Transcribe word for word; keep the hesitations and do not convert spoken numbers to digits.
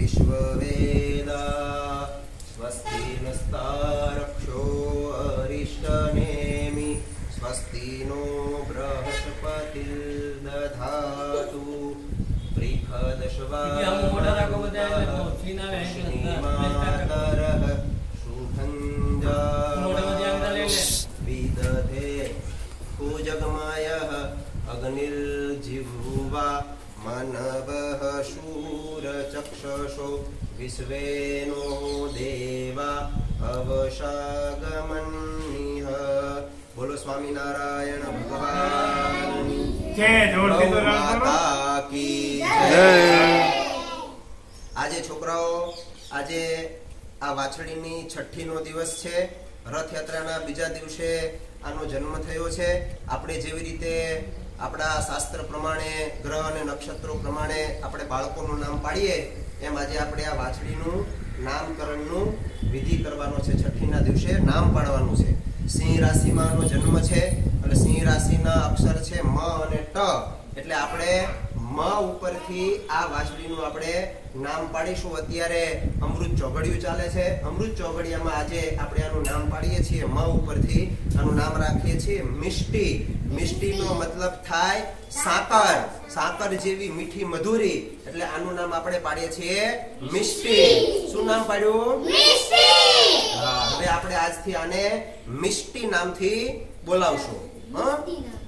विश्ववेदा स्वस्ति नस्तारक्षो अरिष्टनेमि स्वस्ति नो बृहस्पतिर्दधातु प्रीखदशवादः विदधे पूजगमायः अग्निर्जिह्वा मनवः शूरचक्षुषो विश्वेनो देवा अवशागमन्निह। बोलो स्वामीनारायण भगवान की जय। આજે છોકરાઓ આજે આ વાછડીની છઠ્ઠી નો દિવસ છે। રથયાત્રાના બીજા દિવસે આનો જન્મ થયો છે। આપણે જેવી રીતે આપણા શાસ્ત્ર પ્રમાણે ગ્રહ અને નક્ષત્રો પ્રમાણે આપણે બાળકોનું નામ પાડીએ એમ આજે આપણે આ વાછડીનું નામકરણનું વિધિ કરવાનો છે। છઠ્ઠીના દિવસે નામ પાડવાનું છે। સિંહ રાશિમાં આનો જન્મ છે એટલે સિંહ રાશિના અક્ષર છે મ અને ટ એટલે આપણે મ ઉપરથી આ વાછડીનું આપણે નામ પાડીશું। અત્યારે અમૃત ચોઘડિયું ચાલે છે। અમૃત ચોઘડિયામાં આજે આપણે આનું નામ પાડીએ છીએ। મ ઉપરથી આનું નામ રાખીએ છીએ મિષ્ટી। મિષ્ટીનો મતલબ થાય સાકર। સાકર જેવી મીઠી મધુરી એટલે આનું નામ આપણે પાડીએ છીએ મિષ્ટી। શું નામ પાડ્યું? મિષ્ટી। હા, હવે આપણે આજથી આને મિષ્ટી નામથી બોલાવશું। હા।